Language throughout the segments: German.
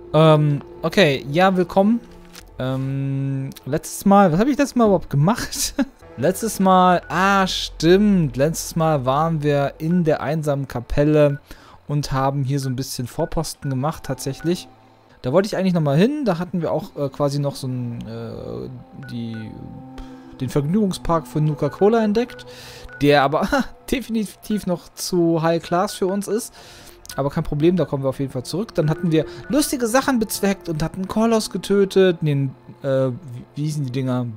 Okay, ja, willkommen. Letztes Mal, was habe ich letztes Mal überhaupt gemacht? Letztes Mal, stimmt. Letztes Mal waren wir in der einsamen Kapelle und haben hier so ein bisschen Vorposten gemacht, tatsächlich. Da wollte ich eigentlich nochmal hin. Da hatten wir auch quasi noch so den Vergnügungspark von Nuka-Cola entdeckt, der aber definitiv noch zu High Class für uns ist. Aber kein Problem, da kommen wir auf jeden Fall zurück. Dann hatten wir lustige Sachen bezweckt und hatten Kolos getötet. Den, wie hießen die Dinger?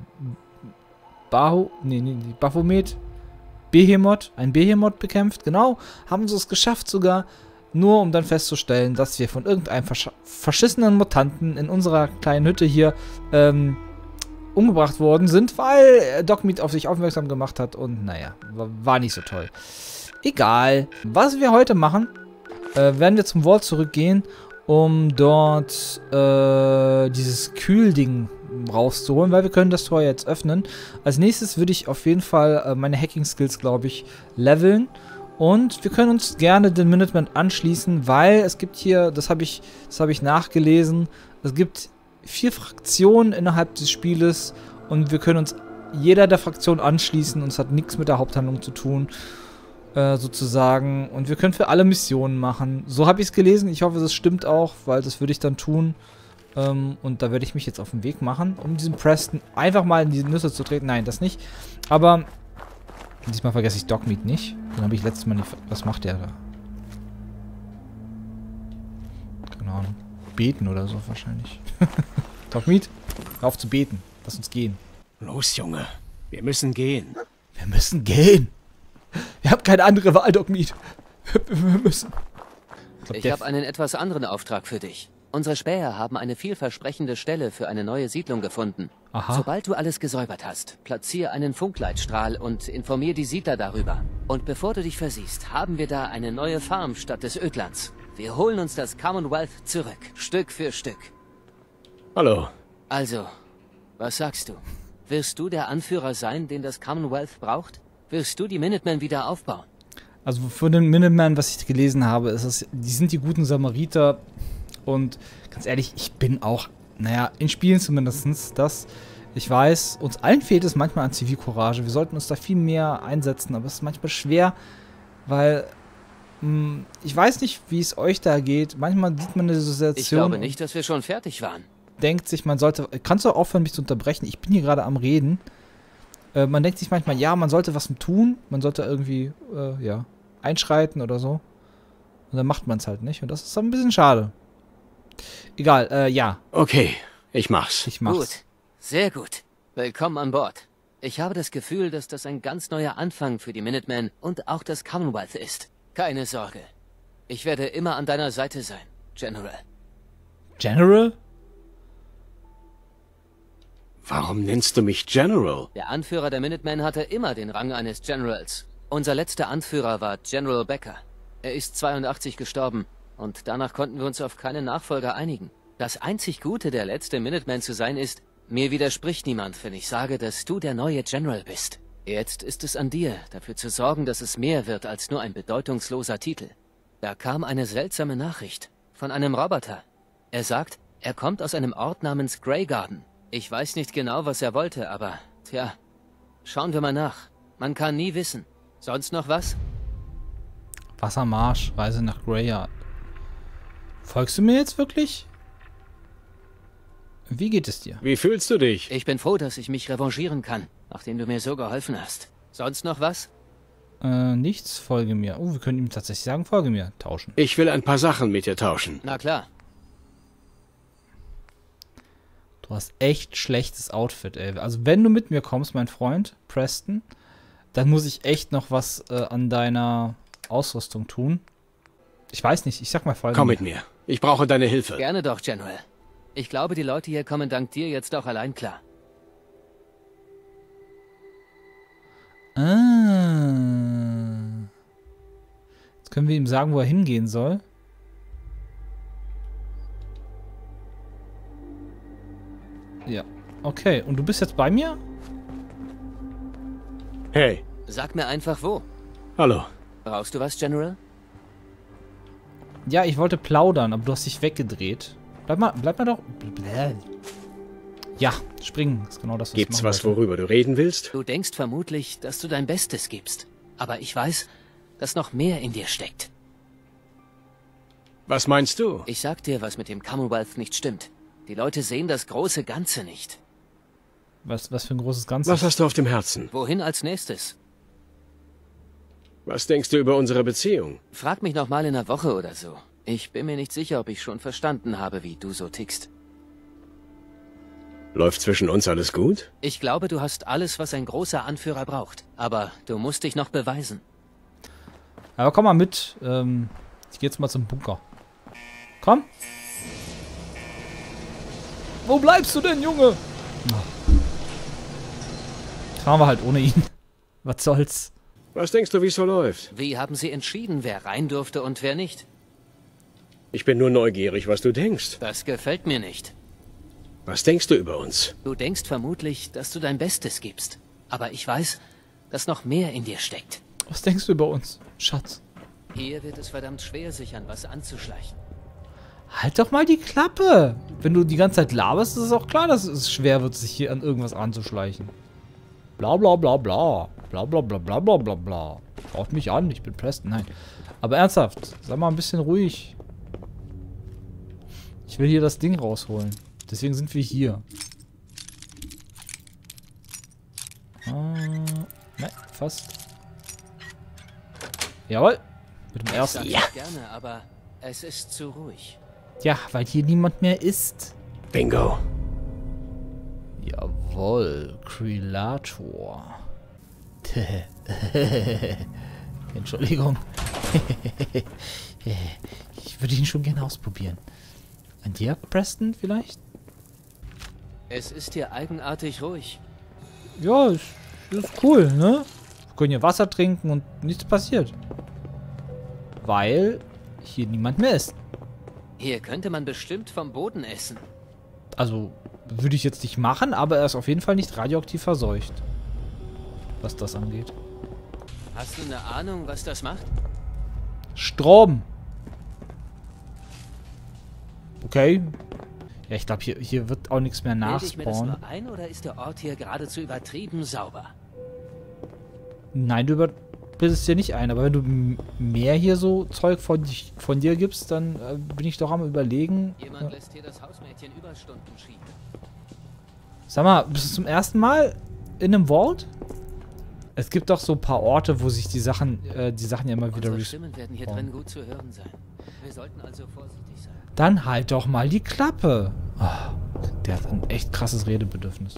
Baphomet. Behemoth. Ein Behemoth bekämpft, genau. Haben sie es geschafft sogar. Nur um dann festzustellen, dass wir von irgendeinem verschissenen Mutanten in unserer kleinen Hütte hier umgebracht worden sind, weil Dogmeat auf sich aufmerksam gemacht hat. Und naja, war nicht so toll. Egal. Was wir heute machen, werden wir zum Vault zurückgehen, um dort dieses Kühlding rauszuholen, weil wir können das Tor jetzt öffnen. Als nächstes würde ich auf jeden Fall meine Hacking-Skills, glaube ich, leveln. Und wir können uns gerne den Minutemen anschließen, weil es gibt hier, das habe ich nachgelesen, es gibt 4 Fraktionen innerhalb des Spieles und wir können uns jeder der Fraktionen anschließen und es hat nichts mit der Haupthandlung zu tun. Sozusagen. Und wir können für alle Missionen machen. So habe ich es gelesen. Ich hoffe, das stimmt auch, weil das würde ich dann tun. Und da werde ich mich jetzt auf den Weg machen, um diesen Preston einfach mal in die Nüsse zu treten. Nein, das nicht. Aber diesmal vergesse ich Dogmeat nicht. Den habe ich letztes Mal nicht... Was macht der da? Keine Ahnung. Beten oder so wahrscheinlich. Dogmeat, hör auf zu beten. Lass uns gehen. Los, Junge. Wir müssen gehen. Wir müssen gehen. Wir haben keine andere Wahl, Dogmeat. Wir müssen. Ich habe einen etwas anderen Auftrag für dich. Unsere Späher haben eine vielversprechende Stelle für eine neue Siedlung gefunden. Aha. Sobald du alles gesäubert hast, platziere einen Funkleitstrahl und informiere die Siedler darüber. Und bevor du dich versiehst, haben wir da eine neue Farm statt des Ödlands. Wir holen uns das Commonwealth zurück, Stück für Stück. Hallo. Also, was sagst du? Wirst du der Anführer sein, den das Commonwealth braucht? Wirst du die Minutemen wieder aufbauen? Also für den Minutemen, was ich gelesen habe, ist es, die sind die guten Samariter. Und ganz ehrlich, ich bin auch, naja, in Spielen zumindest das. Ich weiß, uns allen fehlt es manchmal an Zivilcourage. Wir sollten uns da viel mehr einsetzen, aber es ist manchmal schwer, weil ich weiß nicht, wie es euch da geht. Manchmal sieht man eine Situation. Ich glaube nicht, dass wir schon fertig waren. Denkt sich, man sollte. Kannst du aufhören, mich zu unterbrechen? Ich bin hier gerade am Reden. Man denkt sich manchmal, ja, man sollte was tun. Man sollte irgendwie, ja, einschreiten oder so. Und dann macht man es halt nicht. Und das ist ein bisschen schade. Egal, ja. Okay, ich mach's. Ich mach's. Gut, sehr gut. Willkommen an Bord. Ich habe das Gefühl, dass das ein ganz neuer Anfang für die Minutemen und auch das Commonwealth ist. Keine Sorge. Ich werde immer an deiner Seite sein, General. General? Warum nennst du mich General? Der Anführer der Minutemen hatte immer den Rang eines Generals. Unser letzter Anführer war General Becker. Er ist 82 gestorben und danach konnten wir uns auf keinen Nachfolger einigen. Das einzig Gute, der letzte Minuteman zu sein, ist, mir widerspricht niemand, wenn ich sage, dass du der neue General bist. Jetzt ist es an dir, dafür zu sorgen, dass es mehr wird als nur ein bedeutungsloser Titel. Da kam eine seltsame Nachricht von einem Roboter. Er sagt, er kommt aus einem Ort namens Greygarden. Ich weiß nicht genau, was er wollte, aber, tja, schauen wir mal nach. Man kann nie wissen. Sonst noch was? Wassermarsch, Reise nach Greyard. Folgst du mir jetzt wirklich? Wie geht es dir? Wie fühlst du dich? Ich bin froh, dass ich mich revanchieren kann, nachdem du mir so geholfen hast. Sonst noch was? Nichts, folge mir. Oh, wir können ihm tatsächlich sagen, folge mir. Tauschen. Ich will ein paar Sachen mit dir tauschen. Na klar. Du hast echt schlechtes Outfit, ey. Also wenn du mit mir kommst, mein Freund, Preston, dann muss ich echt noch was an deiner Ausrüstung tun. Ich weiß nicht, ich sag mal folge Komm mir. mit mir. Ich brauche deine Hilfe. Gerne doch, General. Ich glaube, die Leute hier kommen dank dir jetzt auch allein klar. Jetzt können wir ihm sagen, wo er hingehen soll. Ja. Okay, und du bist jetzt bei mir? Hey. Sag mir einfach wo. Hallo. Brauchst du was, General? Ja, ich wollte plaudern, aber du hast dich weggedreht. Bleib mal doch. Ja, springen ist genau das, was Gibt's ich was, machen wollte. worüber du reden willst? Du denkst vermutlich, dass du dein Bestes gibst. Aber ich weiß, dass noch mehr in dir steckt. Was meinst du? Ich sag dir, was mit dem Commonwealth nicht stimmt. Die Leute sehen das große Ganze nicht. Was für ein großes Ganzes. Was hast du auf dem Herzen? Wohin als nächstes? Was denkst du über unsere Beziehung? Frag mich noch mal in einer Woche oder so. Ich bin mir nicht sicher, ob ich schon verstanden habe, wie du so tickst. Läuft zwischen uns alles gut? Ich glaube, du hast alles, was ein großer Anführer braucht. Aber du musst dich noch beweisen. Aber komm mal mit. Ich gehe jetzt mal zum Bunker. Komm. Wo bleibst du denn, Junge? Fahren wir halt ohne ihn. Was soll's? Was denkst du, wie es so läuft? Wie haben sie entschieden, wer rein durfte und wer nicht? Ich bin nur neugierig, was du denkst. Das gefällt mir nicht. Was denkst du über uns? Du denkst vermutlich, dass du dein Bestes gibst. Aber ich weiß, dass noch mehr in dir steckt. Was denkst du über uns, Schatz? Hier wird es verdammt schwer, sich an was anzuschleichen. Halt doch mal die Klappe. Wenn du die ganze Zeit laberst, ist es auch klar, dass es schwer wird, sich hier an irgendwas anzuschleichen. Bla bla bla bla. Bla bla bla bla bla bla bla. Schaut mich an, ich bin Preston. Nein. Aber ernsthaft, sei mal ein bisschen ruhig. Ich will hier das Ding rausholen. Deswegen sind wir hier. Ne, fast. Jawohl. Mit dem ersten. Ich sag's gerne, aber es ist zu ruhig. Ja, weil hier niemand mehr ist. Bingo. Jawohl, Krillator. Entschuldigung. Ich würde ihn schon gerne ausprobieren. An dir, Preston, vielleicht? Es ist hier eigenartig ruhig. Ja, ist cool, ne? Wir können hier Wasser trinken und nichts passiert. Weil hier niemand mehr ist. Hier könnte man bestimmt vom Boden essen. Also, würde ich jetzt nicht machen, aber er ist auf jeden Fall nicht radioaktiv verseucht. Was das angeht. Hast du eine Ahnung, was das macht? Strom. Okay. Ja, ich glaube, hier wird auch nichts mehr Bilde ich mir das nachspawnen. nur ein oder ist der Ort hier geradezu übertrieben sauber? Nein, du bildest dir nicht ein. Aber wenn du mehr hier so Zeug von dir gibst, dann bin ich doch am Überlegen. Jemand lässt hier das Hausmädchen Überstunden schieben. Sag mal, bist du zum ersten Mal in einem Vault? Es gibt doch so ein paar Orte, wo sich die Sachen ja immer wieder Unsere Stimmen werden hier drin gut zu hören sein. Wir sollten also vorsichtig sein. Dann halt doch mal die Klappe. Oh, der hat ein echt krasses Redebedürfnis.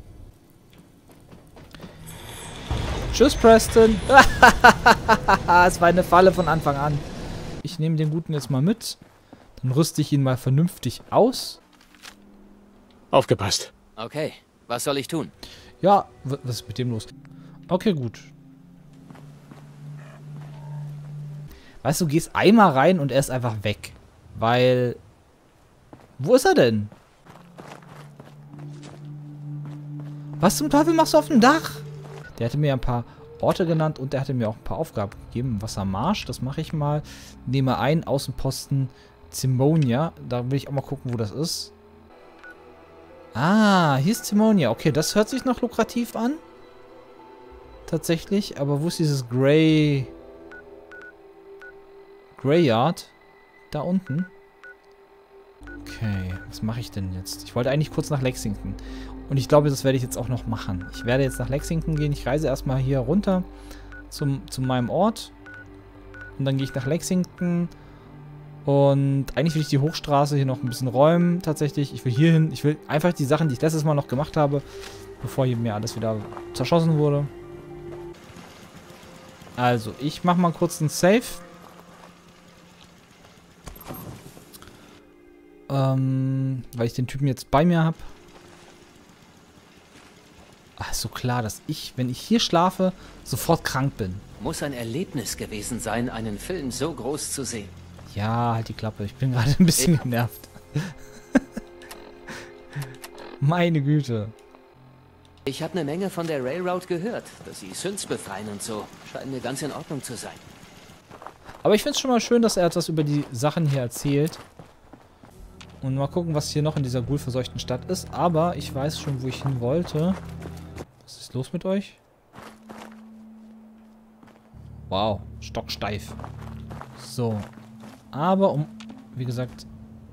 Tschüss, Preston. Es war eine Falle von Anfang an. Ich nehme den Guten jetzt mal mit. Dann rüste ich ihn mal vernünftig aus. Aufgepasst. Okay, was soll ich tun? Ja, was ist mit dem los? Okay, gut. Weißt du, gehst einmal rein und er ist einfach weg. Weil... Wo ist er denn? Was zum Teufel machst du auf dem Dach? Der hatte mir ein paar Orte genannt und der hatte mir auch ein paar Aufgaben gegeben. Wassermarsch, das mache ich mal. Nehme ein, Außenposten Zimonia. Da will ich auch mal gucken, wo das ist. Ah, hier ist Zimonia. Okay, das hört sich noch lukrativ an. Tatsächlich, aber wo ist dieses Greyard? Da unten. Okay, was mache ich denn jetzt? Ich wollte eigentlich kurz nach Lexington. Und ich glaube, das werde ich jetzt auch noch machen. Ich werde jetzt nach Lexington gehen. Ich reise erstmal hier runter zu meinem Ort. Und dann gehe ich nach Lexington. Und eigentlich will ich die Hochstraße hier noch ein bisschen räumen, tatsächlich. Ich will hier hin. Ich will einfach die Sachen, die ich letztes Mal noch gemacht habe, bevor hier mir alles wieder zerschossen wurde. Also, ich mache mal kurz einen Save. Weil ich den Typen jetzt bei mir habe. Ach, ist so klar, dass ich, wenn ich hier schlafe, sofort krank bin. Muss ein Erlebnis gewesen sein, einen Film so groß zu sehen. Ja, halt die Klappe. Ich bin gerade ein bisschen genervt. Meine Güte. Ich habe eine Menge von der Railroad gehört, dass sie Synths befreien und so. Scheint mir ganz in Ordnung zu sein. Aber ich finde es schon mal schön, dass er etwas über die Sachen hier erzählt. Und mal gucken, was hier noch in dieser ghoul-verseuchten Stadt ist. Aber ich weiß schon, wo ich hin wollte. Was ist los mit euch? Wow, stocksteif. So. Aber wie gesagt,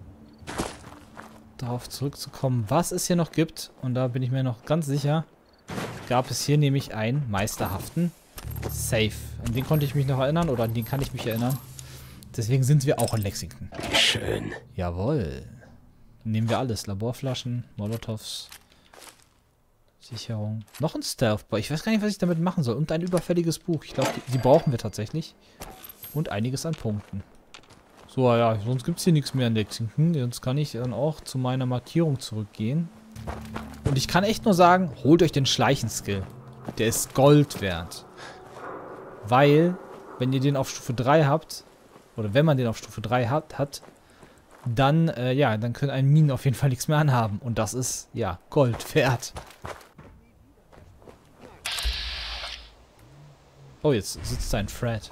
darauf zurückzukommen, was es hier noch gibt, und da bin ich mir noch ganz sicher, gab es hier nämlich einen meisterhaften Safe. An den konnte ich mich noch erinnern, oder an den kann ich mich erinnern. Deswegen sind wir auch in Lexington. Schön. Jawohl. Nehmen wir alles. Laborflaschen, Molotovs, Sicherung. Noch ein Stealth-Boy. Ich weiß gar nicht, was ich damit machen soll. Und ein überfälliges Buch. Ich glaube, die brauchen wir tatsächlich. Und einiges an Punkten. So, ja, sonst gibt es hier nichts mehr in Lexington. Sonst kann ich dann auch zu meiner Markierung zurückgehen. Und ich kann echt nur sagen, holt euch den Schleichen-Skill. Der ist Gold wert. Weil, wenn ihr den auf Stufe 3 habt, oder wenn man den auf Stufe 3 hat, dann, ja, dann können einen Minen auf jeden Fall nichts mehr anhaben. Und das ist, ja, Gold wert. Oh, jetzt sitzt da ein Fred.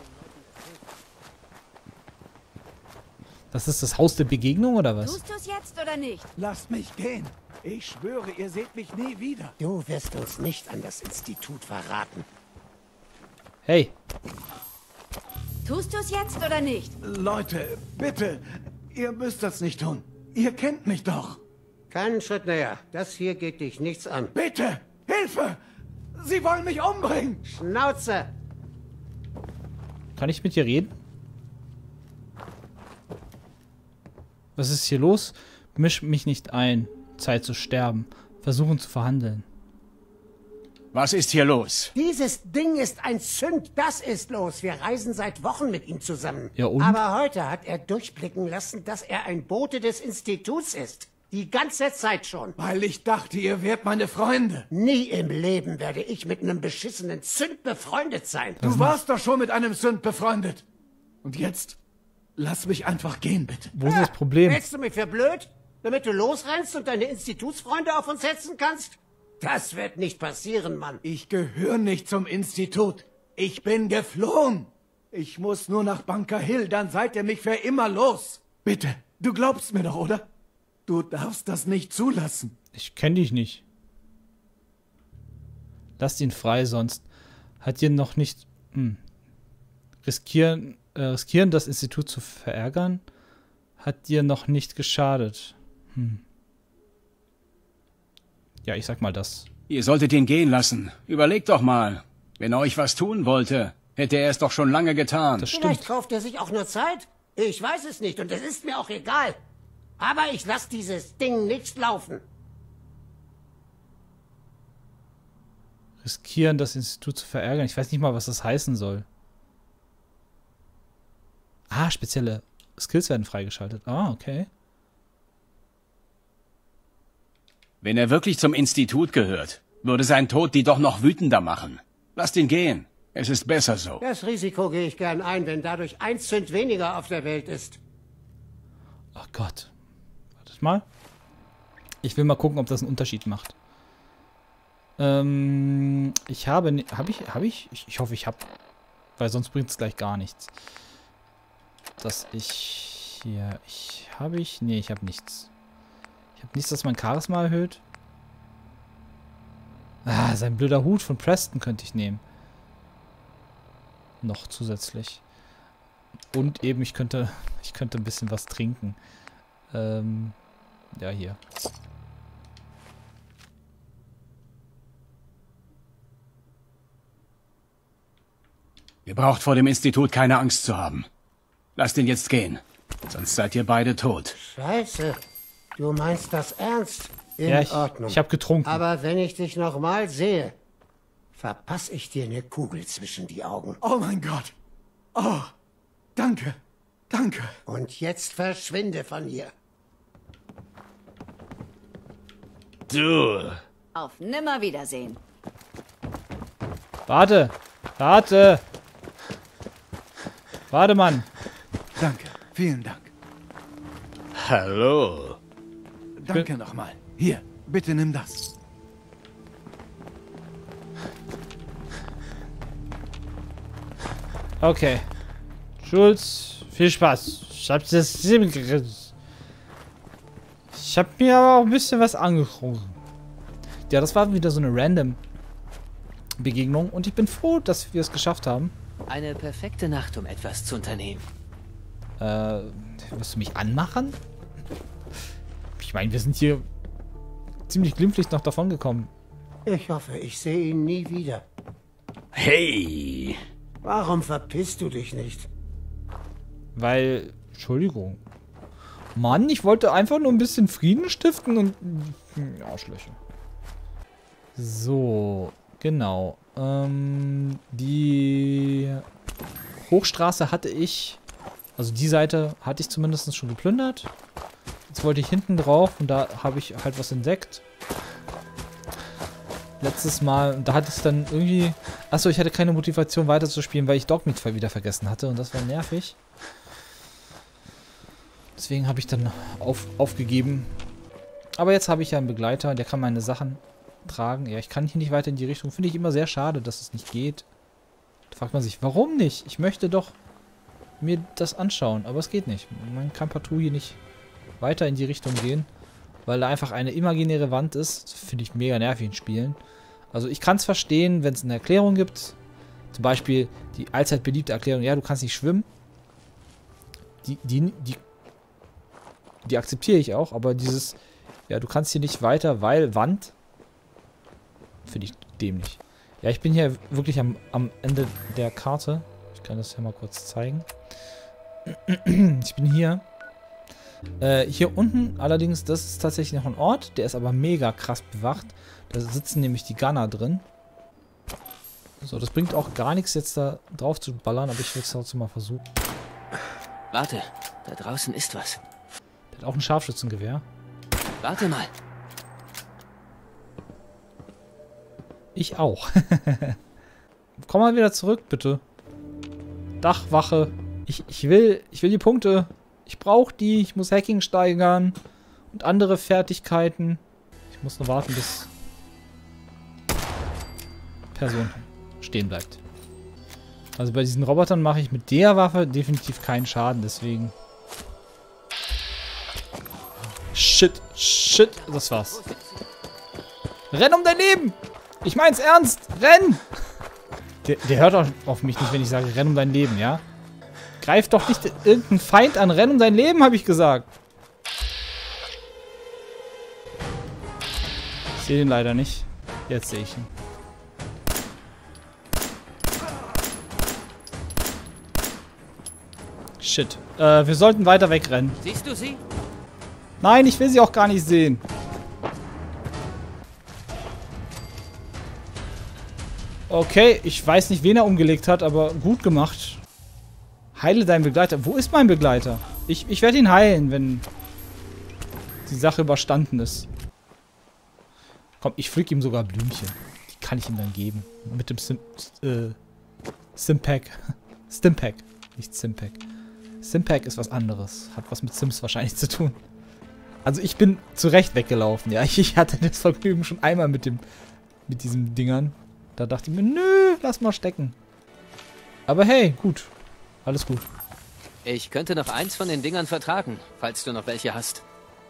Das ist das Haus der Begegnung, oder was? Tust du es jetzt oder nicht? Lasst mich gehen. Ich schwöre, ihr seht mich nie wieder. Du wirst uns nicht an das Institut verraten. Hey. Tust du es jetzt oder nicht? Leute, bitte. Ihr müsst das nicht tun. Ihr kennt mich doch. Keinen Schritt näher. Das hier geht dich nichts an. Bitte! Hilfe! Sie wollen mich umbringen! Schnauze! Kann ich mit dir reden? Was ist hier los? Misch mich nicht ein. Zeit zu sterben. Versuchen zu verhandeln. Was ist hier los? Dieses Ding ist ein Sünd. Das ist los. Wir reisen seit Wochen mit ihm zusammen. Ja, und? Aber heute hat er durchblicken lassen, dass er ein Bote des Instituts ist. Die ganze Zeit schon. Weil ich dachte, ihr wärt meine Freunde. Nie im Leben werde ich mit einem beschissenen Sünd befreundet sein. Du warst doch schon mit einem Sünd befreundet. Und jetzt? Lass mich einfach gehen, bitte. Wo ist das Problem? Hältst du mich für blöd? Damit du losrennst und deine Institutsfreunde auf uns setzen kannst? Das wird nicht passieren, Mann. Ich gehöre nicht zum Institut. Ich bin geflohen. Ich muss nur nach Bunker Hill, dann seid ihr mich für immer los. Bitte, du glaubst mir doch, oder? Du darfst das nicht zulassen. Ich kenne dich nicht. Lasst ihn frei, sonst hat dir noch nicht... Riskieren, das Institut zu verärgern, hat dir noch nicht geschadet. Ja, ich sag mal das. Ihr solltet ihn gehen lassen. Überlegt doch mal. Wenn er euch was tun wollte, hätte er es doch schon lange getan. Das Vielleicht stimmt. kauft er sich auch nur Zeit. Ich weiß es nicht und es ist mir auch egal. Aber ich lasse dieses Ding nicht laufen. Riskieren, das Institut zu verärgern. Ich weiß nicht mal, was das heißen soll. Ah, spezielle Skills werden freigeschaltet. Ah, okay. Wenn er wirklich zum Institut gehört, würde sein Tod die doch noch wütender machen. Lasst ihn gehen. Es ist besser so. Das Risiko gehe ich gern ein, wenn dadurch ein Sünd weniger auf der Welt ist. Ach Gott. Wartet mal. Ich will mal gucken, ob das einen Unterschied macht. Ich habe... Ich hoffe, ich habe... Weil sonst bringt es gleich gar nichts. Dass ich... Hier... Nee, ich habe nichts. Ich habe nichts, das mein Charisma erhöht. Ah, sein blöder Hut von Preston könnte ich nehmen. Noch zusätzlich. Und eben, ich könnte ein bisschen was trinken. Ja, hier. Ihr braucht vor dem Institut keine Angst zu haben. Lasst ihn jetzt gehen. Sonst seid ihr beide tot. Scheiße. Du meinst das ernst? In Ja, Ordnung. ich habe getrunken. Aber wenn ich dich nochmal sehe, verpasse ich dir eine Kugel zwischen die Augen. Oh mein Gott. Oh, danke. Danke. Und jetzt verschwinde von hier. Du. Auf Nimmerwiedersehen. Warte! Warte! Warte, Mann! Danke. Vielen Dank. Hallo. Danke nochmal. Hier, bitte nimm das. Okay. Schulz, viel Spaß. Ich hab das... Ich habe mir aber auch ein bisschen was angeguckt. Ja, das war wieder so eine random Begegnung. Und ich bin froh, dass wir es geschafft haben. Eine perfekte Nacht, um etwas zu unternehmen. Wirst du mich anmachen? Ich meine, wir sind hier ziemlich glimpflich noch davon gekommen. Ich hoffe, ich sehe ihn nie wieder. Hey! Warum verpisst du dich nicht? Weil, Entschuldigung. Mann, ich wollte einfach nur ein bisschen Frieden stiften und... Arschlöcher. So, genau. Die Hochstraße hatte ich... Also die Seite hatte ich zumindest schon geplündert. Jetzt wollte ich hinten drauf und da habe ich halt was entdeckt. Letztes Mal, da hatte ich dann irgendwie... Achso, ich hatte keine Motivation weiterzuspielen, weil ich Dogmeat wieder vergessen hatte und das war nervig. Deswegen habe ich dann aufgegeben. Aber jetzt habe ich ja einen Begleiter, der kann meine Sachen tragen. Ja, ich kann hier nicht weiter in die Richtung. Finde ich immer sehr schade, dass es nicht geht. Da fragt man sich, warum nicht? Ich möchte doch mir das anschauen, aber es geht nicht. Man kann partout hier nicht weiter in die Richtung gehen, weil da einfach eine imaginäre Wand ist. Das finde ich mega nervig in Spielen. Also ich kann es verstehen, wenn es eine Erklärung gibt. Zum Beispiel die allzeit beliebte Erklärung, ja, du kannst nicht schwimmen. Die akzeptiere ich auch, aber dieses, ja, du kannst hier nicht weiter, weil Wand, finde ich dämlich. Ja, ich bin hier wirklich am Ende der Karte. Ich kann das ja mal kurz zeigen. Ich bin hier. Hier unten allerdings, das ist tatsächlich noch ein Ort, der ist aber mega krass bewacht. Da sitzen nämlich die Gunner drin. So, das bringt auch gar nichts jetzt da drauf zu ballern, aber ich will es trotzdem mal versuchen. Warte, da draußen ist was. Der hat auch ein Scharfschützengewehr. Warte mal. Ich auch. Komm mal wieder zurück, bitte. Dachwache. Ich will die Punkte. Ich brauche die. Ich muss Hacking steigern. Und andere Fertigkeiten. Ich muss nur warten, bis Person stehen bleibt. Also bei diesen Robotern mache ich mit der Waffe definitiv keinen Schaden. Deswegen... Shit. Shit. Das war's. Renn um dein Leben! Ich mein's ernst! Renn! Der hört auch auf mich nicht, wenn ich sage, renn um dein Leben, ja? Greif doch nicht irgendeinen Feind an, renn um dein Leben, habe ich gesagt. Ich sehe den leider nicht. Jetzt sehe ich ihn. Shit. Wir sollten weiter wegrennen. Siehst du sie? Nein, ich will sie auch gar nicht sehen. Okay, ich weiß nicht, wen er umgelegt hat, aber gut gemacht. Heile deinen Begleiter. Wo ist mein Begleiter? Ich werde ihn heilen, wenn die Sache überstanden ist. Komm, ich pflück ihm sogar Blümchen. Die kann ich ihm dann geben. Mit dem Stimpack. Stimpack, nicht Stimpack. Stimpack ist was anderes. Hat was mit Sims wahrscheinlich zu tun. Also ich bin zu Recht weggelaufen, ja. Ich hatte das Vergnügen schon einmal mit diesen Dingern. Da dachte ich mir, nö, lass mal stecken. Aber hey, gut. Alles gut. Ich könnte noch eins von den Dingern vertragen, falls du noch welche hast.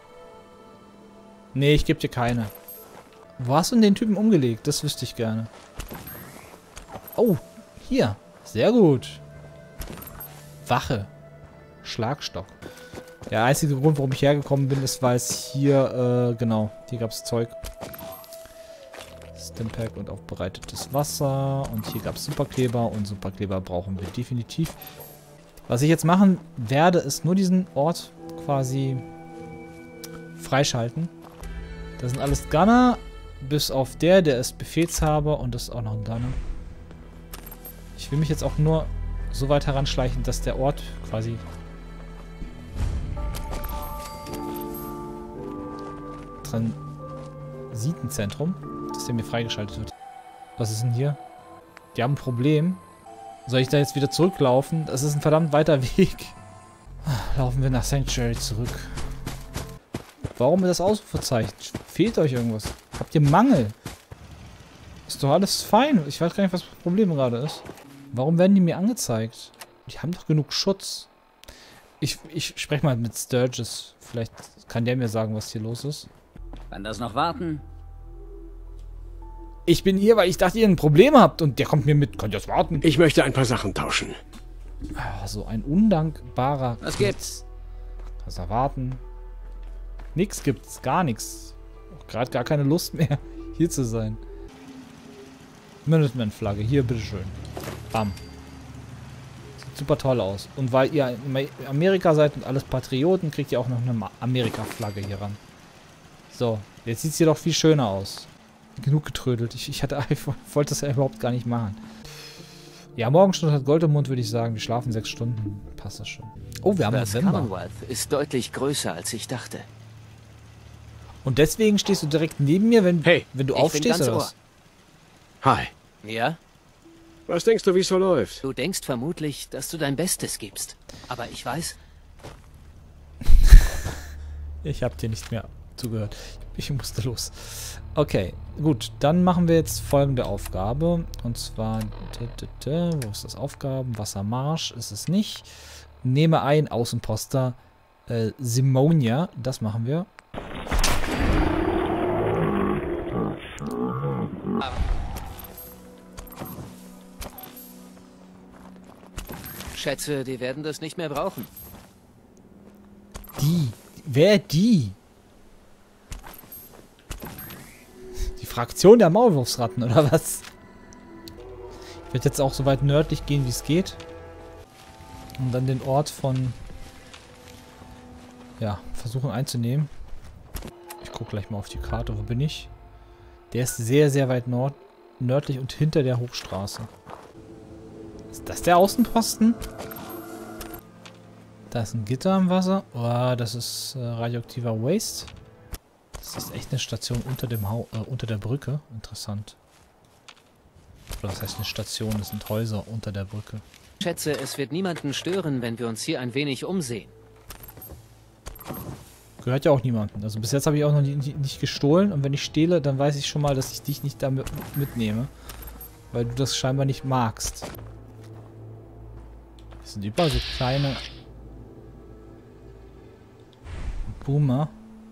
Nee, ich gebe dir keine. Wo hast du denn den Typen umgelegt? Das wüsste ich gerne. Oh, hier. Sehr gut. Wache. Schlagstock. Der einzige Grund, warum ich hergekommen bin, ist, weil es hier, genau, hier gab es Zeug. Stimpack und aufbereitetes Wasser. Und hier gab es Superkleber. Und Superkleber brauchen wir definitiv. Was ich jetzt machen werde, ist nur diesen Ort quasi freischalten. Das sind alles Gunner. Bis auf der ist Befehlshaber. Und das ist auch noch ein Gunner. Ich will mich jetzt auch nur so weit heranschleichen, dass der Ort quasi... Transitenzentrum, dass der mir freigeschaltet wird. Was ist denn hier? Die haben ein Problem. Soll ich da jetzt wieder zurücklaufen? Das ist ein verdammt weiter Weg. Laufen wir nach Sanctuary zurück. Warum ist das Ausrufezeichen? Fehlt euch irgendwas? Habt ihr Mangel? Ist doch alles fein. Ich weiß gar nicht, was das Problem gerade ist. Warum werden die mir angezeigt? Die haben doch genug Schutz. Ich spreche mal mit Sturgis. Vielleicht kann der mir sagen, was hier los ist. Kann das noch warten? Ich bin hier, weil ich dachte, ihr ein Problem habt. Und der kommt mir mit. Könnt ihr das warten? Ich möchte ein paar Sachen tauschen. Ah, so ein undankbarer Was gibt's? Was erwarten? Nix gibt's. Gar nichts. Gerade gar keine Lust mehr, hier zu sein. Minuteman-Flagge. Hier, bitteschön. Bam. Sieht super toll aus. Und weil ihr in Amerika seid und alles Patrioten, kriegt ihr auch noch eine Amerika-Flagge hier ran. So, jetzt sieht es hier doch viel schöner aus. Genug getrödelt. Ich wollte das ja überhaupt gar nicht machen. Ja, Morgenstund hat Gold im Mund, würde ich sagen. Wir schlafen 6 Stunden. Passt das schon. Oh, wir haben Das November. Commonwealth ist deutlich größer, als ich dachte. Und deswegen stehst du direkt neben mir, wenn du aufstehst, oder was? Hi. Ja? Was denkst du, wie es so läuft? Du denkst vermutlich, dass du dein Bestes gibst. Aber ich weiß, Ich habe dir nicht mehr zugehört. Ich musste los. Okay, gut. Dann machen wir jetzt folgende Aufgabe. Und zwar... Wo ist das Aufgaben? Wassermarsch ist es nicht. Nehme ein Außenposter Simonia. Das machen wir. schätze, die werden das nicht mehr brauchen. Die? Wer die? Die Fraktion der Maulwurfsratten, oder was? Ich werde jetzt auch so weit nördlich gehen, wie es geht. Und dann den Ort von... Ja, versuchen einzunehmen. Ich gucke gleich mal auf die Karte. Wo bin ich? Der ist sehr, sehr weit nördlich und hinter der Hochstraße. Ist das der Außenposten? Da ist ein Gitter am Wasser. Oh, das ist radioaktiver Waste. Das ist echt eine Station unter dem unter der Brücke. Interessant. Oder was heißt eine Station? Das sind Häuser unter der Brücke. Ich schätze, es wird niemanden stören, wenn wir uns hier ein wenig umsehen. Gehört ja auch niemandem. Also bis jetzt habe ich auch noch nicht gestohlen. Und wenn ich stehle, dann weiß ich schon mal, dass ich dich nicht damit mitnehme. Weil du das scheinbar nicht magst. Das sind überall so kleine Boomer.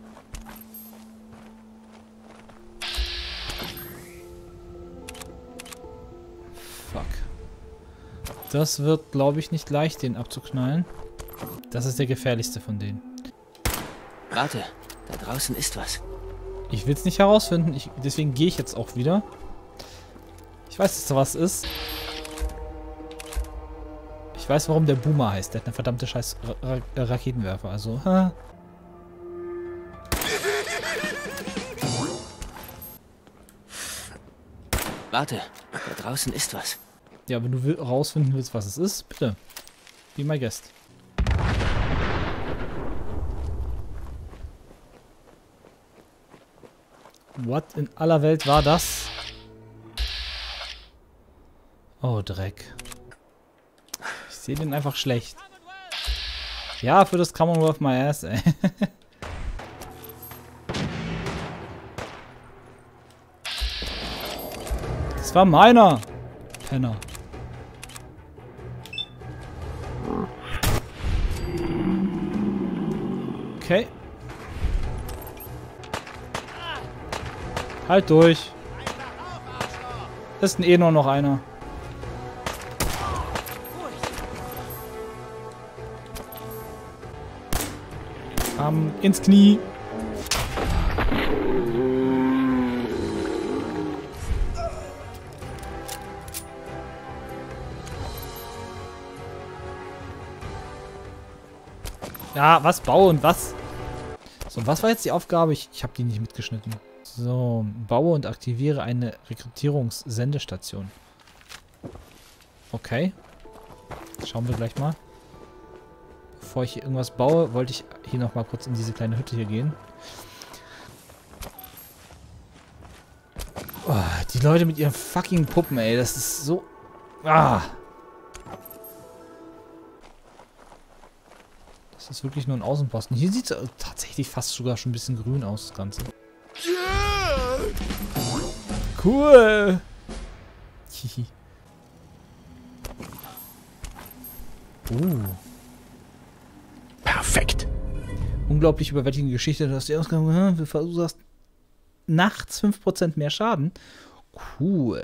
Fuck. Das wird, glaube ich, nicht leicht, den abzuknallen. Das ist der gefährlichste von denen. Warte, da draußen ist was. Ich will es nicht herausfinden, deswegen gehe ich jetzt auch wieder. Ich weiß, dass da was ist. Ich weiß, warum der Boomer heißt. Der hat eine verdammte scheiß Raketenwerfer, also. Ha. Warte, da draußen ist was. Ja, wenn du rausfinden willst, was es ist, bitte. Be my guest. What in aller Welt war das? Oh, Dreck. Ich sehe den einfach schlecht. Ja, für das Commonwealth my ass, ey. Das war meiner. Penner. Okay. Halt durch. Ist eh nur noch einer. Ins Knie. Ja, was bauen? Was? So, was war jetzt die Aufgabe? Ich habe die nicht mitgeschnitten. So, baue und aktiviere eine Rekrutierungssendestation. Okay. Schauen wir gleich mal. Bevor ich hier irgendwas baue, wollte ich hier nochmal kurz in diese kleine Hütte hier gehen. Oh, die Leute mit ihren fucking Puppen, ey. Das ist so... Ah. Das ist wirklich nur ein Außenposten. Hier sieht es tatsächlich fast sogar schon ein bisschen grün aus, das Ganze. Cool. Perfekt. unglaublich überwältigende Geschichte. Du hast die Ausgabe, du verursachst nachts 5% mehr Schaden. Cool.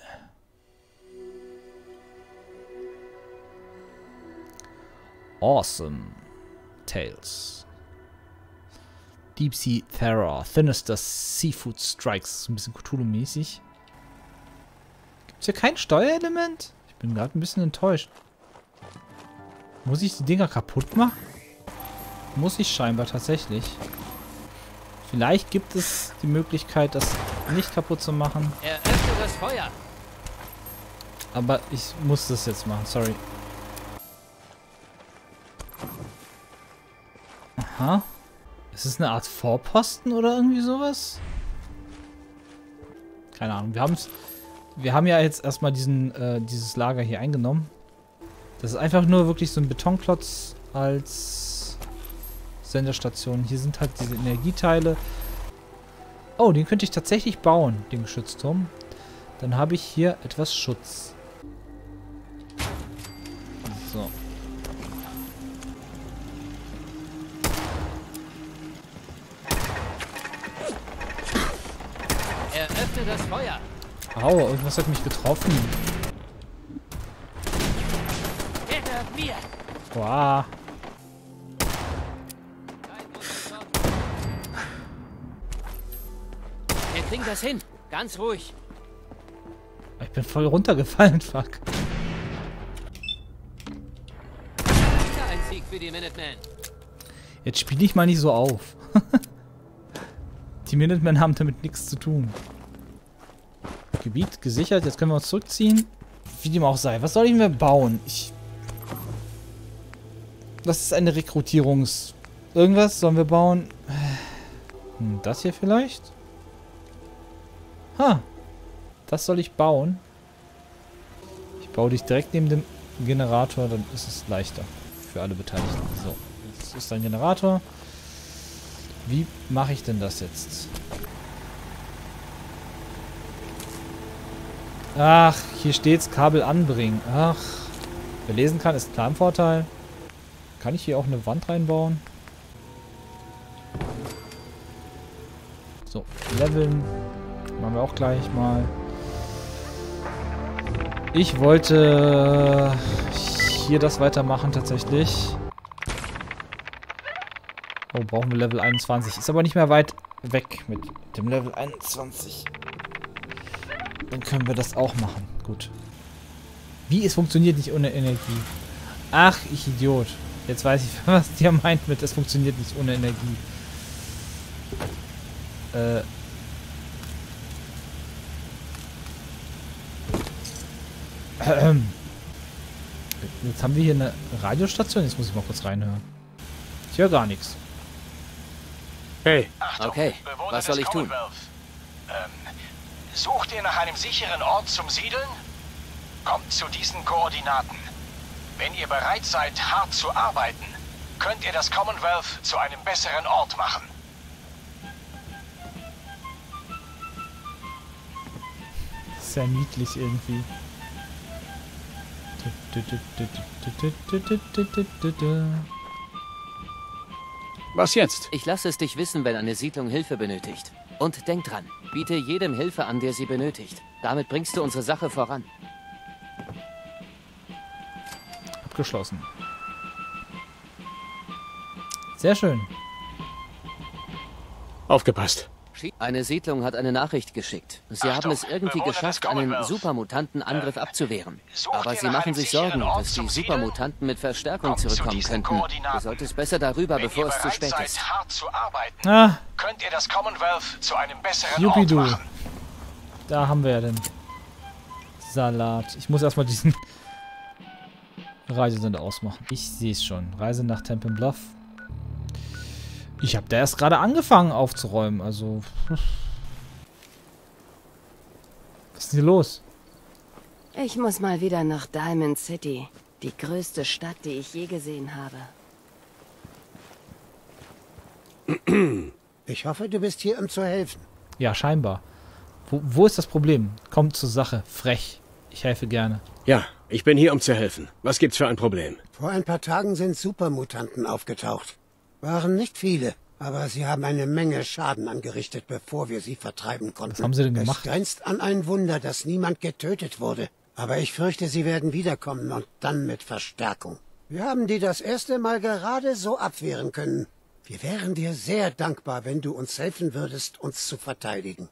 Awesome. Tales. Deep Sea Terror. Sinister Seafood Strikes. Ein bisschen Cthulhu-mäßig. Gibt es hier kein Steuerelement? Ich bin gerade ein bisschen enttäuscht. Muss ich die Dinger kaputt machen? Muss ich scheinbar tatsächlich. Vielleicht gibt es die Möglichkeit, das nicht kaputt zu machen. Eröffne das Feuer! Aber ich muss das jetzt machen, sorry. Aha. Ist es eine Art Vorposten oder irgendwie sowas? Keine Ahnung. Wir haben ja jetzt erstmal dieses Lager hier eingenommen. Das ist einfach nur wirklich so ein Betonklotz als Senderstation. Hier sind halt diese Energieteile. Oh, den könnte ich tatsächlich bauen, den Geschützturm. Dann habe ich hier etwas Schutz. So. Eröffne das Feuer! Au, irgendwas hat mich getroffen. Hinter mir! Wow. Wir kriegen das hin. Ganz ruhig. Ich bin voll runtergefallen, fuck. Wieder ein Sieg für die Minutemen. Jetzt spiele ich mal nicht so auf. Die Minutemen haben damit nichts zu tun. Gebiet gesichert, jetzt können wir uns zurückziehen. Wie dem auch sei. Was soll ich mir bauen? Das ist eine Rekrutierungs... Irgendwas sollen wir bauen? Das hier vielleicht? Ha! Das soll ich bauen. Ich baue dich direkt neben dem Generator, dann ist es leichter für alle Beteiligten. So, jetzt ist ein Generator. Wie mache ich denn das jetzt? Ach, hier steht's, Kabel anbringen. Ach, wer lesen kann, ist klar im Vorteil. Kann ich hier auch eine Wand reinbauen? So, leveln. Machen wir auch gleich mal. Ich wollte hier das weitermachen tatsächlich. Oh, brauchen wir Level 21. Ist aber nicht mehr weit weg mit dem Level 21. Dann können wir das auch machen. Gut. Wie? Es funktioniert nicht ohne Energie. Ach, ich Idiot. Jetzt weiß ich, was der meint mit, es funktioniert nicht ohne Energie. Jetzt haben wir hier eine Radiostation. Jetzt muss ich mal kurz reinhören. Ich höre gar nichts. Hey. Achtung, Okay, Bewohner was soll des ich tun? Commonwealth. Sucht ihr nach einem sicheren Ort zum Siedeln? Kommt zu diesen Koordinaten. Wenn ihr bereit seid, hart zu arbeiten, könnt ihr das Commonwealth zu einem besseren Ort machen. Sehr niedlich irgendwie. Was jetzt? Ich lasse es dich wissen, wenn eine Siedlung Hilfe benötigt. Und denk dran, biete jedem Hilfe an, der sie benötigt. Damit bringst du unsere Sache voran. Abgeschlossen. Sehr schön. Aufgepasst. Eine Siedlung hat eine Nachricht geschickt. Sie haben es irgendwie Bewohner des geschafft, einen Commonwealth. Supermutantenangriff abzuwehren. Sucht Aber ihr sie nach machen einem sich sicheren Sorgen, Ort dass zum die Siedeln? Supermutanten mit Verstärkung Kommt zu zurückkommen diesen könnten. Koordinaten. Du solltest besser darüber, Wenn bevor ihr es zu bereit spät seid, ist. hart zu arbeiten, Ah, könnt ihr das Commonwealth zu einem besseren Jupidu. Ort machen. Da haben wir ja den Salat. Ich muss erstmal diesen Reisesender ausmachen. Ich sehe es schon. Reise nach Temple Bluff. Ich habe da erst gerade angefangen aufzuräumen. Also... Was ist denn hier los? Ich muss mal wieder nach Diamond City. Die größte Stadt, die ich je gesehen habe. Ich hoffe, du bist hier, um zu helfen. Ja, scheinbar. Wo ist das Problem? Kommt zur Sache. Frech. Ich helfe gerne. Ja, ich bin hier, um zu helfen. Was gibt's für ein Problem? Vor ein paar Tagen sind Supermutanten aufgetaucht. Waren nicht viele, aber sie haben eine Menge Schaden angerichtet, bevor wir sie vertreiben konnten. Was haben sie denn gemacht? Es grenzt an ein Wunder, dass niemand getötet wurde. Aber ich fürchte, sie werden wiederkommen und dann mit Verstärkung. Wir haben die das erste Mal gerade so abwehren können. Wir wären dir sehr dankbar, wenn du uns helfen würdest, uns zu verteidigen.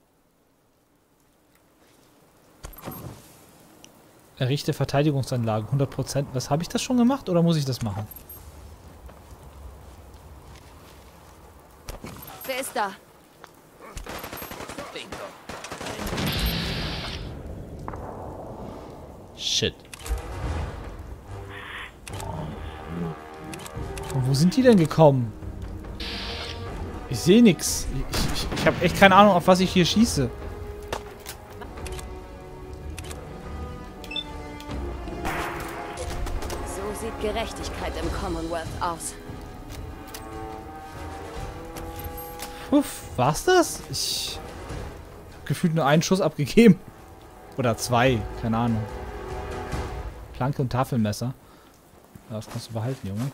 Errichte Verteidigungsanlagen, 100%. Was, habe ich das schon gemacht oder muss ich das machen? Wer ist da? Bingo. Shit. Und wo sind die denn gekommen? Ich sehe nichts. Ich habe echt keine Ahnung, auf was ich hier schieße. So sieht Gerechtigkeit im Commonwealth aus. Puff, war's das? Ich hab gefühlt nur einen Schuss abgegeben. Oder zwei, keine Ahnung. Planke und Tafelmesser. Ja, das kannst du behalten, Junge.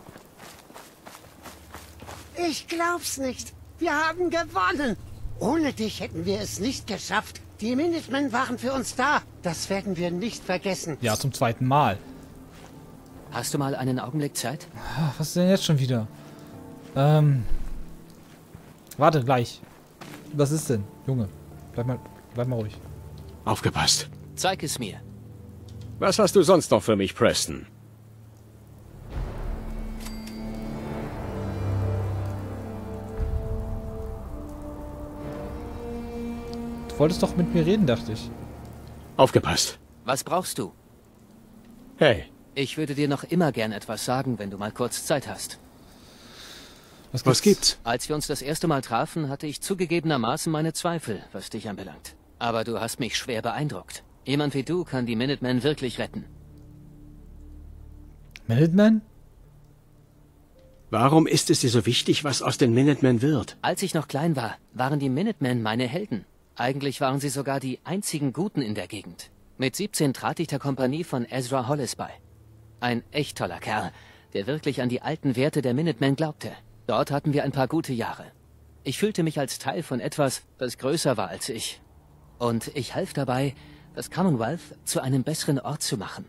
Ich glaub's nicht. Wir haben gewonnen. Ohne dich hätten wir es nicht geschafft. Die Minutemen waren für uns da. Das werden wir nicht vergessen. Ja, zum zweiten Mal. Hast du mal einen Augenblick Zeit? Ach, was ist denn jetzt schon wieder? Warte, gleich. Was ist denn? Junge, bleib mal ruhig. Aufgepasst. Zeig es mir. Was hast du sonst noch für mich, Preston? Du wolltest doch mit mir reden, dachte ich. Aufgepasst. Was brauchst du? Hey, Ich würde dir noch immer gern etwas sagen, wenn du mal kurz Zeit hast. was gibt's? Als wir uns das erste Mal trafen, hatte ich zugegebenermaßen meine Zweifel, was dich anbelangt. Aber du hast mich schwer beeindruckt. Jemand wie du kann die Minutemen wirklich retten. Minutemen? Warum ist es dir so wichtig, was aus den Minutemen wird? Als ich noch klein war, waren die Minutemen meine Helden. Eigentlich waren sie sogar die einzigen Guten in der Gegend. Mit 17 trat ich der Kompanie von Ezra Hollis bei. Ein echt toller Kerl, der wirklich an die alten Werte der Minutemen glaubte. Dort hatten wir ein paar gute Jahre. Ich fühlte mich als Teil von etwas, das größer war als ich. Und ich half dabei, das Commonwealth zu einem besseren Ort zu machen.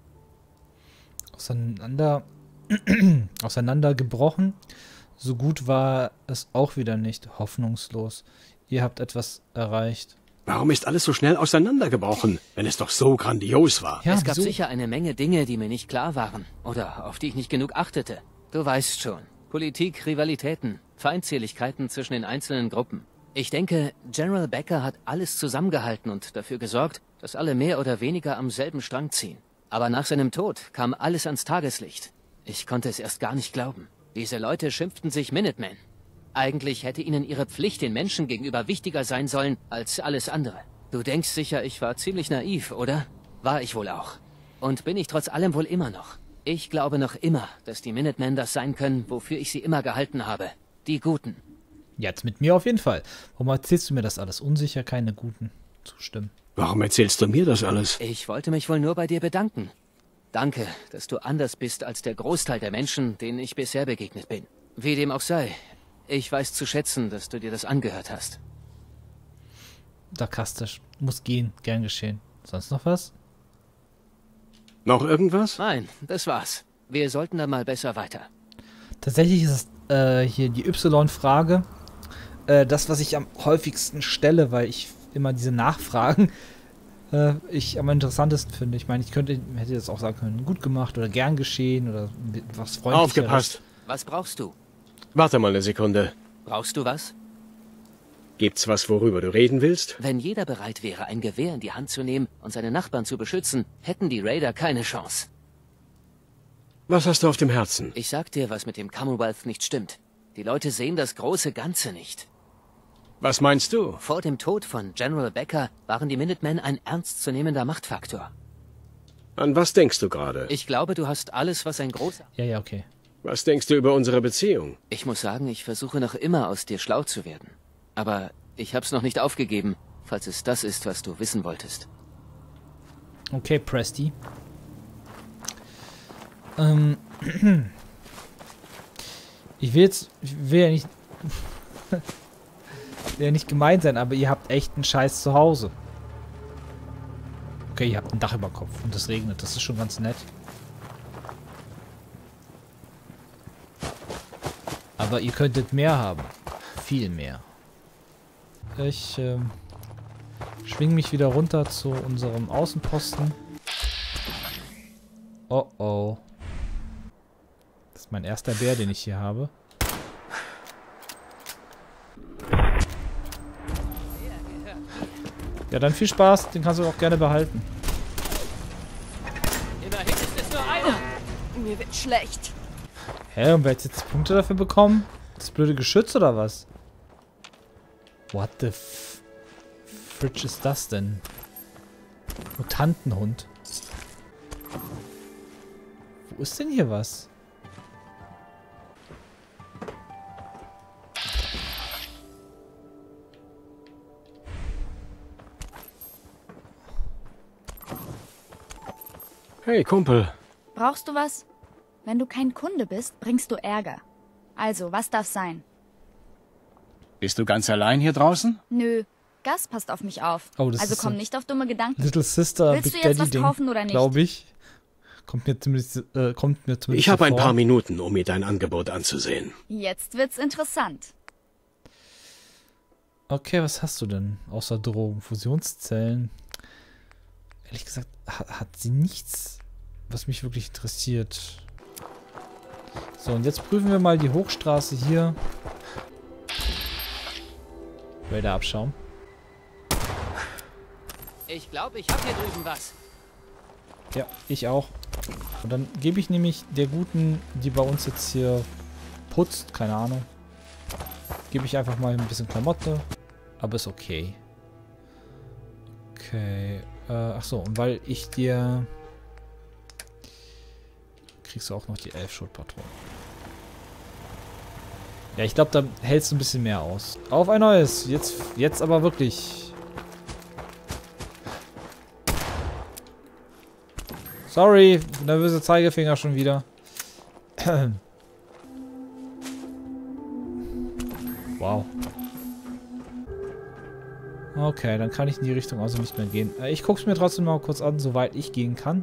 Auseinandergebrochen. So gut war es auch wieder nicht. Hoffnungslos. Ihr habt etwas erreicht. Warum ist alles so schnell auseinandergebrochen, wenn es doch so grandios war? Ja, Es gab so. sicher eine Menge Dinge, die mir nicht klar waren oder auf die ich nicht genug achtete. Du weißt schon. Politik, Rivalitäten, Feindseligkeiten zwischen den einzelnen Gruppen. Ich denke, General Becker hat alles zusammengehalten und dafür gesorgt, dass alle mehr oder weniger am selben Strang ziehen. Aber nach seinem Tod kam alles ans Tageslicht. Ich konnte es erst gar nicht glauben. Diese Leute schimpften sich Minutemen. Eigentlich hätte ihnen ihre Pflicht den Menschen gegenüber wichtiger sein sollen als alles andere. Du denkst sicher, ich war ziemlich naiv, oder? War ich wohl auch. Und bin ich trotz allem wohl immer noch. Ich glaube noch immer, dass die Minutemen das sein können, wofür ich sie immer gehalten habe. Die Guten. Jetzt mit mir auf jeden Fall. Warum erzählst du mir das alles? Unsicher, keine Guten. Zustimmen. Warum erzählst du mir das alles? Ich wollte mich wohl nur bei dir bedanken. Danke, dass du anders bist als der Großteil der Menschen, denen ich bisher begegnet bin. Wie dem auch sei, ich weiß zu schätzen, dass du dir das angehört hast. Sarkastisch. Muss gehen. Gern geschehen. Sonst noch was? Noch irgendwas? Nein, das war's. Wir sollten dann mal besser weiter. Tatsächlich ist es hier die Y-Frage. Das, was ich am häufigsten stelle, weil ich immer diese Nachfragen ich am interessantesten finde. Ich meine, hätte jetzt auch sagen können, gut gemacht oder gern geschehen oder was freundlicheres. Aufgepasst. Was brauchst du? Warte mal eine Sekunde. Brauchst du was? Gibt's was, worüber du reden willst? Wenn jeder bereit wäre, ein Gewehr in die Hand zu nehmen und seine Nachbarn zu beschützen, hätten die Raider keine Chance. Was hast du auf dem Herzen? Ich sag dir, was mit dem Commonwealth nicht stimmt. Die Leute sehen das große Ganze nicht. Was meinst du? Vor dem Tod von General Becker waren die Minutemen ein ernstzunehmender Machtfaktor. An was denkst du gerade? Ich glaube, du hast alles, was ein großer... Ja, okay. Was denkst du über unsere Beziehung? Ich muss sagen, ich versuche noch immer aus dir schlau zu werden. Aber ich hab's noch nicht aufgegeben, falls es das ist, was du wissen wolltest. Okay, Presti. Ich will ja nicht... will ja nicht gemein sein, aber ihr habt echt einen Scheiß zu Hause. Okay, ihr habt ein Dach über Kopf und es regnet. Das ist schon ganz nett. Aber ihr könntet mehr haben. Viel mehr. Ich schwing mich wieder runter zu unserem Außenposten. Oh oh. Das ist mein erster Bär, den ich hier habe. Ja, dann viel Spaß. Den kannst du auch gerne behalten. Immerhin ist es nur einer. Mir wird schlecht. Hä, und wer hat jetzt Punkte dafür bekommen? Das blöde Geschütz oder was? What the fridge ist das denn? Mutantenhund. Wo ist denn hier was? Hey, Kumpel. Brauchst du was? Wenn du kein Kunde bist, bringst du Ärger. Also, was darf sein? Bist du ganz allein hier draußen? Nö, Gus passt auf mich auf. Oh, das also ist komm so nicht auf dumme Gedanken. Little Sister, Willst Big du jetzt Daddy was kaufen oder nicht? glaube ich. Kommt mir zumindest Ich habe so ein vor. paar Minuten, um mir dein Angebot anzusehen. Jetzt wird's interessant. Okay, was hast du denn? Außer Drogen, Fusionszellen. Ehrlich gesagt, hat sie nichts, was mich wirklich interessiert. So, und jetzt prüfen wir mal die Hochstraße hier. Radar-Abschaum. Ich glaube, ich habe hier drüben was. Ja, ich auch. Und dann gebe ich nämlich der Guten, die bei uns jetzt hier putzt, keine Ahnung, gebe ich einfach mal ein bisschen Klamotte. Aber ist okay. Okay. Ach so, und weil ich dir... Kriegst du auch noch die 11 Schuldpatronen. Ja, ich glaube, da hältst du ein bisschen mehr aus. Auf ein neues. Jetzt aber wirklich. Sorry, nervöse Zeigefinger schon wieder. Wow. Okay, dann kann ich in die Richtung also nicht mehr gehen. Ich gucke es mir trotzdem mal kurz an, soweit ich gehen kann.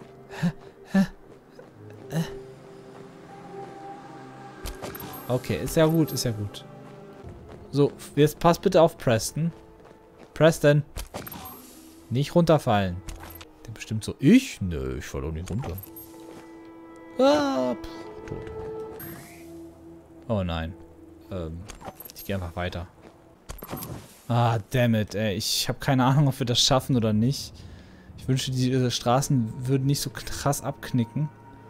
Okay, ist ja gut, ist ja gut. So, jetzt pass bitte auf Preston. Preston. Nicht runterfallen. Der bestimmt so, ich? Nö, ich fall doch nicht runter. Ah, tot. Oh nein. Ich gehe einfach weiter. Ah, damn it, ey. Ich habe keine Ahnung, ob wir das schaffen oder nicht. Ich wünschte, die Straßen würden nicht so krass abknicken.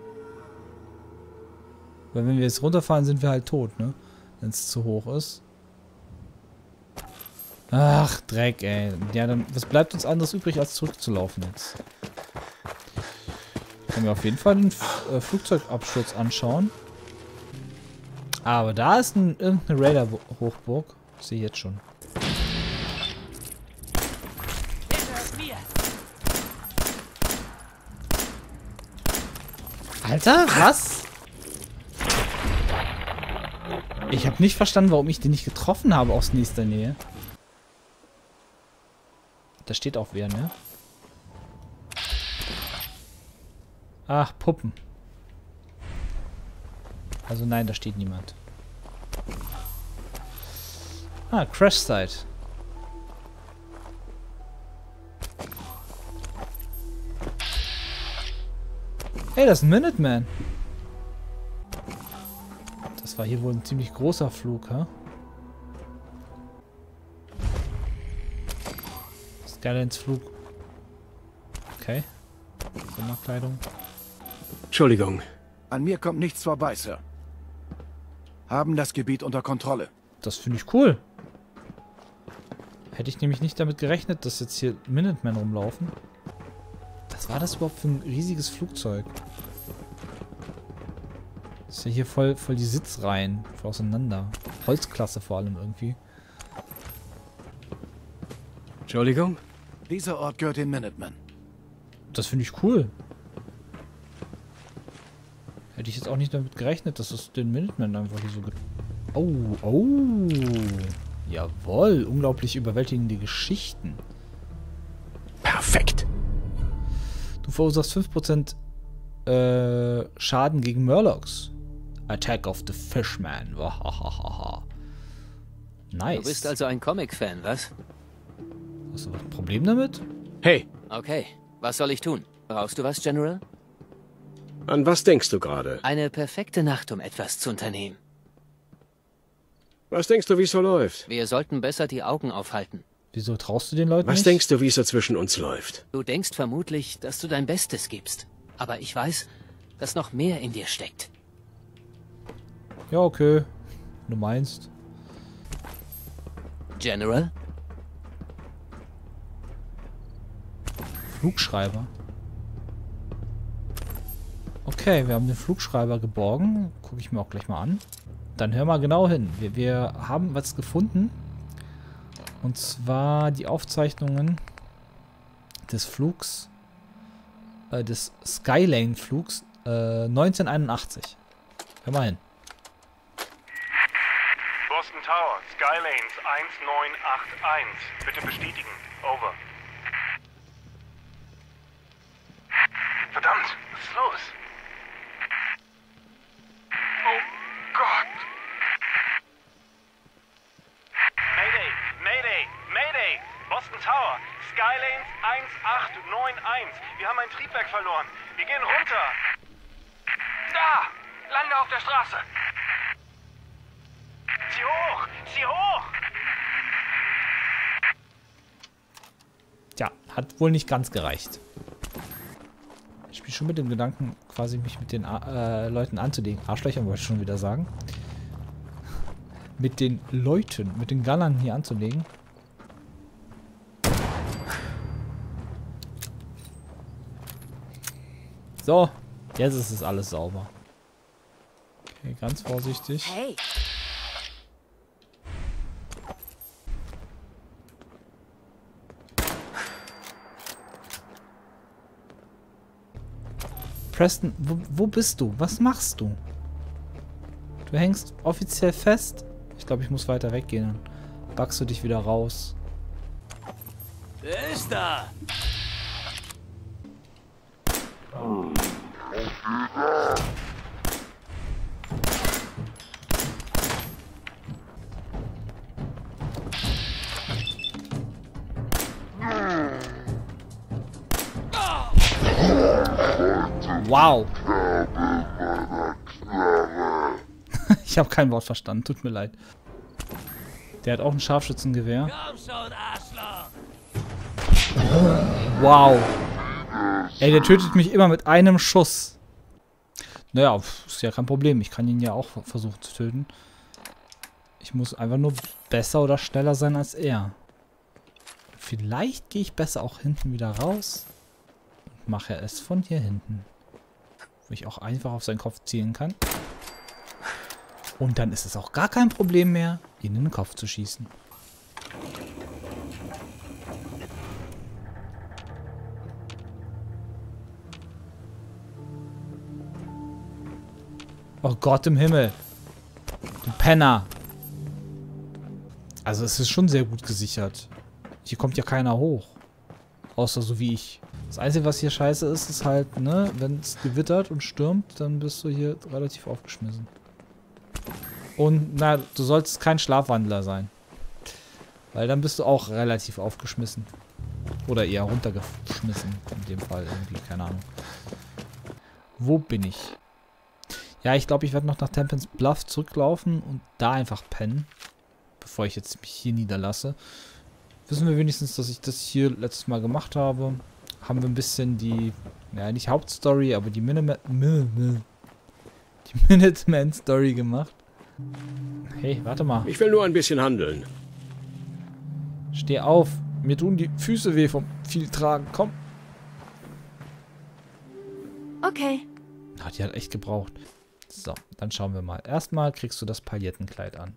Weil wenn wir jetzt runterfahren, sind wir halt tot, ne? Wenn es zu hoch ist. Ach, Dreck, ey. Ja, dann, was bleibt uns anderes übrig, als zurückzulaufen jetzt? Können wir auf jeden Fall den Flugzeugabsturz anschauen. Aber da ist irgendeine Raider-Hochburg. Sehe ich jetzt schon. Alter, was? Ich habe nicht verstanden, warum ich den nicht getroffen habe aus nächster Nähe. Da steht auch wer, ne? Ach, Puppen. Also nein, da steht niemand. Ah, Crash Site. Hey, das ist ein Minuteman. Das war hier wohl ein ziemlich großer Flug, hä? Skylines Flug. Okay. Sommerkleidung. Entschuldigung. An mir kommt nichts vorbei, Sir. Haben das Gebiet unter Kontrolle. Das finde ich cool. Hätte ich nämlich nicht damit gerechnet, dass jetzt hier Minutemen rumlaufen. Was war das überhaupt für ein riesiges Flugzeug? Das ist ja hier voll die Sitzreihen. Voll auseinander. Holzklasse vor allem irgendwie. Entschuldigung? Dieser Ort gehört den Minutemen. Das finde ich cool. Hätte Hätte ich jetzt auch nicht damit gerechnet, dass es den Minutemen einfach hier so gibt. Oh, oh. Jawohl, unglaublich überwältigende Geschichten. Perfekt. Du verursachst 5% Schaden gegen Murlocs. Attack of the Fishman. Wahahaha. Nice. Du bist also ein Comic-Fan, was? Hast du ein Problem damit? Hey, Okay, was soll ich tun? Brauchst du was, General? an was denkst du gerade? Eine perfekte Nacht, um etwas zu unternehmen. Was denkst du, wie es so läuft? Wir sollten besser die Augen aufhalten. Wieso traust du den Leuten Was nicht? denkst du, wie es so zwischen uns läuft? Du denkst vermutlich, dass du dein Bestes gibst. Aber ich weiß, dass noch mehr in dir steckt. Ja, okay. Du meinst. General? Flugschreiber. Okay, wir haben den Flugschreiber geborgen. Gucke ich mir auch gleich mal an. Dann hör mal genau hin. Wir haben was gefunden. Und zwar die Aufzeichnungen des Flugs, des Skylane-Flugs 1981. Hör mal hin. Boston Tower, Skylanes 1981. Bitte bestätigen. Over. Verdammt, was ist los? Oh Gott! Mayday, Mayday, Mayday! Boston Tower, Skylanes 1891. Wir haben ein Triebwerk verloren. Wir gehen runter. Da! Lande auf der Straße. Zieh hoch! Zieh hoch! Tja, hat wohl nicht ganz gereicht. Ich spiele schon mit dem Gedanken, quasi mich mit den Leuten anzulegen. Arschlöchern wollte ich schon wieder sagen. Mit den Leuten, mit den Gunnern hier anzulegen. So, jetzt ist es alles sauber. Okay, ganz vorsichtig. Hey, Preston, wo bist du? Was machst du? Du hängst offiziell fest? Ich glaube, ich muss weiter weggehen. Dann backst du dich wieder raus. Wer ist da? Wow. Ich habe kein Wort verstanden, tut mir leid. Der hat auch ein Scharfschützengewehr. Wow. Ey, der tötet mich immer mit einem Schuss. Naja, ist ja kein Problem. Ich kann ihn ja auch versuchen zu töten. Ich muss einfach nur besser oder schneller sein als er. Vielleicht gehe ich besser auch hinten wieder raus. Und mache es von hier hinten. Wo ich auch einfach auf seinen Kopf zielen kann. Und dann ist es auch gar kein Problem mehr, ihn in den Kopf zu schießen. Oh Gott im Himmel. Du Penner. Also es ist schon sehr gut gesichert. Hier kommt ja keiner hoch. Außer so wie ich. Das Einzige, was hier scheiße ist, ist halt, ne, wenn es gewittert und stürmt, dann bist du hier relativ aufgeschmissen. Und, na, du solltest kein Schlafwandler sein. Weil dann bist du auch relativ aufgeschmissen. Oder eher runtergeschmissen, in dem Fall irgendwie, keine Ahnung. Wo bin ich? Ja, ich glaube, ich werde noch nach Tempest Bluff zurücklaufen und da einfach pennen. Bevor ich jetzt mich hier niederlasse. Wissen wir wenigstens, dass ich das hier letztes Mal gemacht habe. Haben wir ein bisschen die, ja, nicht Hauptstory, aber die Minuteman-Story gemacht. Hey, warte mal. Ich will nur ein bisschen handeln. Steh auf. Mir tun die Füße weh vom viel Tragen. Komm. okay. Hat die halt echt gebraucht. So, dann schauen wir mal. Erstmal kriegst du das Paillettenkleid an.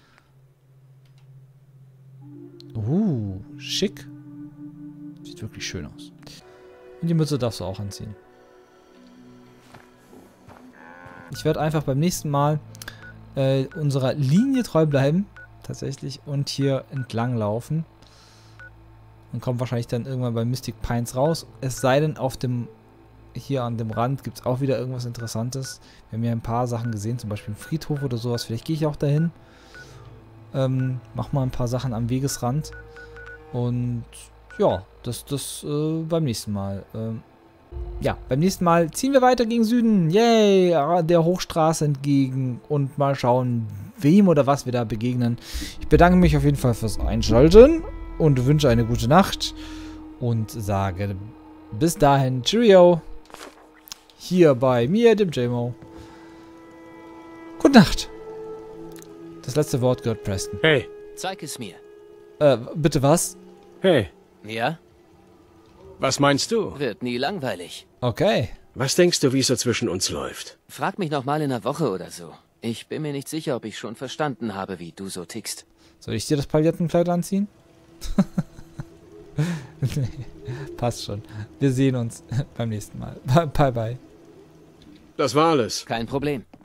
Schick. Sieht wirklich schön aus. Und die Mütze darfst du auch anziehen. Ich werde einfach beim nächsten Mal unserer Linie treu bleiben. Tatsächlich. Und hier entlang laufen. Und kommt wahrscheinlich dann irgendwann bei Mystic Pines raus. Es sei denn, hier an dem Rand gibt es auch wieder irgendwas Interessantes. Wir haben ja ein paar Sachen gesehen, zum Beispiel einen Friedhof oder sowas. Vielleicht gehe ich auch dahin. Mach mal ein paar Sachen am Wegesrand. Und ja, das beim nächsten Mal. Ja, beim nächsten Mal ziehen wir weiter gegen Süden. Yay! Der Hochstraße entgegen. Und mal schauen, wem oder was wir da begegnen. Ich bedanke mich auf jeden Fall fürs Einschalten. Und wünsche eine gute Nacht. Und sage bis dahin. Cheerio. Hier bei mir, dem JMO. Gute Nacht. Das letzte Wort gehört Preston. Hey. Zeig es mir. Bitte was? Hey. Ja? Was meinst du? Wird nie langweilig. Okay. Was denkst du, wie es so zwischen uns läuft? Frag mich noch mal in einer Woche oder so. Ich bin mir nicht sicher, ob ich schon verstanden habe, wie du so tickst. Soll ich dir das Palettenkleid anziehen? Nee, passt schon. Wir sehen uns beim nächsten Mal. Bye, bye. Das war alles. Kein Problem.